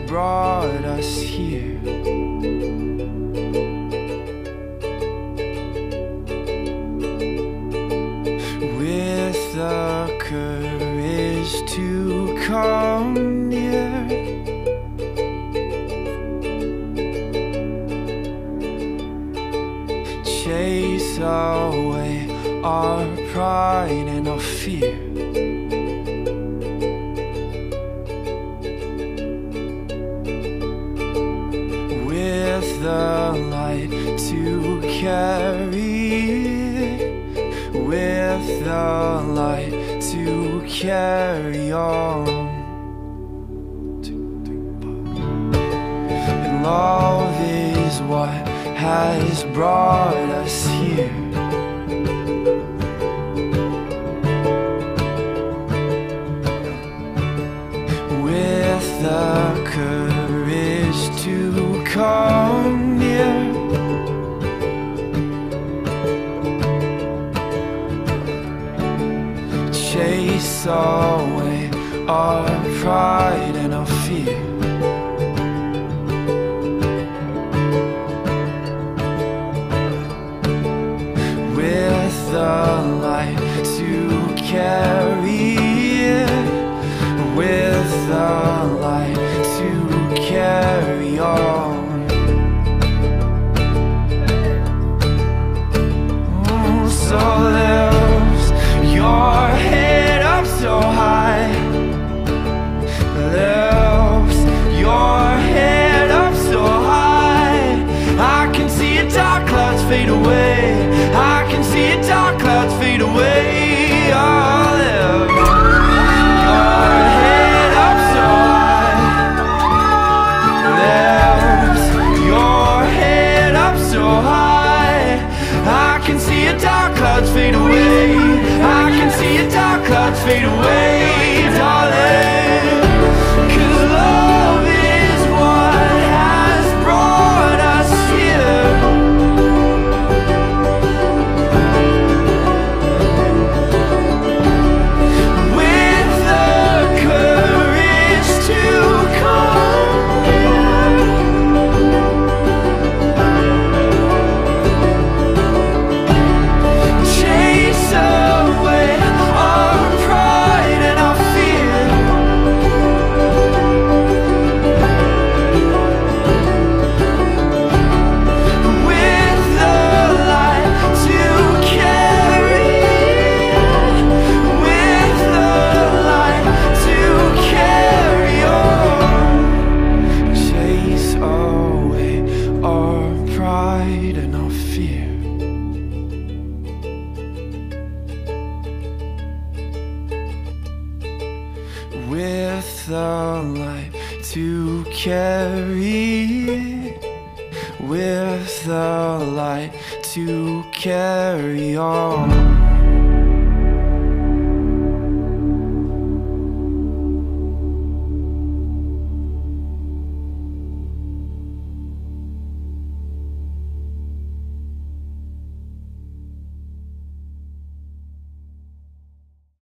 brought us here. With the courage to come near, chase away our pride and our fear. With the light to carry, with the light to carry on. And love is what has brought us here. With the courage to come near, chase away our pride and our fear. With the light to carry, with the light to carry on. So lift your head up so high, lift your head up so high. I can see your dark clouds fade away, I can see your dark clouds fade away. Oh, lift your head up so high, lift your head up so high. I can see your dark clouds fade away, I can see your dark clouds fade away, darling. 'Cause love is what has brought us here. With the courage to come here, chase away our pride and our fear. With the light to carry, with the light to carry on, chase away our pride and our fear. With the light to carry, with the light to carry on.